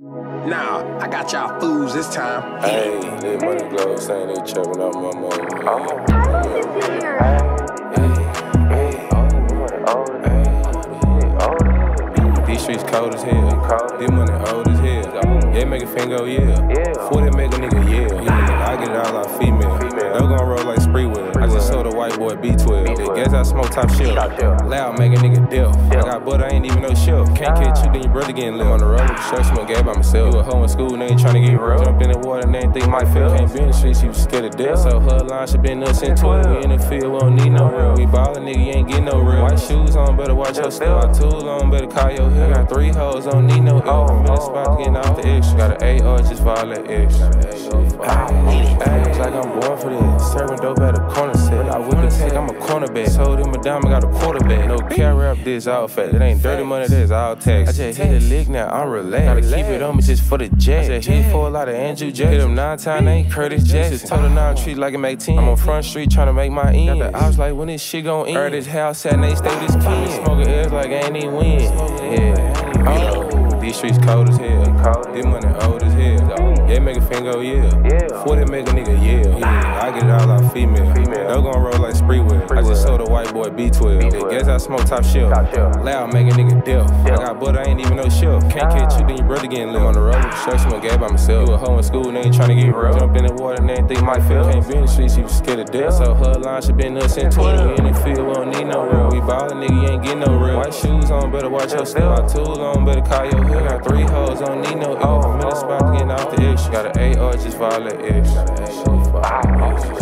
Nah, I got y'all fools this time. Hey, Lit Money Glow saying they chopping up my money. These streets cold as hell. This money old as hell. Yeah, make a finger, yeah. 40 make a nigga, yeah. I get it all out female. They gon' roll like Spreewell. I just sold a white boy B12. They guess I smoke top shelf. Loud, make a nigga deaf. I got butter, I ain't even no shelf. Can't catch you, then your brother getting lit. On the road with the shirt, smoke gas by myself. You a hoe in school, and they ain't tryna get real. Jump in the water, and they ain't think might fail. Can't be in the streets, you scared of death. So her line, she been nuts into it. We in the field, we don't need no real. We ballin', nigga, you ain't get no real. White shoes on, better watch your step. My tools on, better call your hill. Got 3 hoes, don't need no help. I'm in the spot getting off the extra. Got an AR just for all that extra. It's like I'm born for this. Serving dope at a corner set. I whip the tech, I'm a cornerback. Sold him a dime, I got a quarterback. No carry up, this all fat. It ain't dirty money, this all tax. I just hit a lick now, I'm relaxed. Gotta keep it on me just for the jack. I just hit for a lot of Andrew Jackson. Hit him 9 times, ain't Curtis Jackson. Just told her 9 treat like it make 10. I'm on Front Street tryna make my ends. Got the ops like when this shit gon' end. Heard this house at and they stay with his kin. Smoking airs like I ain't even win. Yeah. These streets cold as hell. This money old as hell. Yeah, make a finger, yeah. 40 make a nigga, yeah. I get it all out female. They gon' roll like Spreewell. I just sold a white boy B12. They guess I smoke top shelf. Loud, make a nigga deaf. I got butter, I ain't even no shelf. Can't catch you, then your brother getting lit. On the road with the shirt, smoke gas by myself. You a hoe in school, and they ain't tryna get real. Jump in the water, and they ain't think might fail. Can't be in the streets, you scared of death. So her line, she been nuts into it. We in the field, we don't need no real. We ballin', nigga, you ain't get no real. White shoes on, better watch your step. My tools on, better call your hill. Got 3 hoes, don't need no help. I'm in the spot getting off the extra. Got an AR just for all that extra.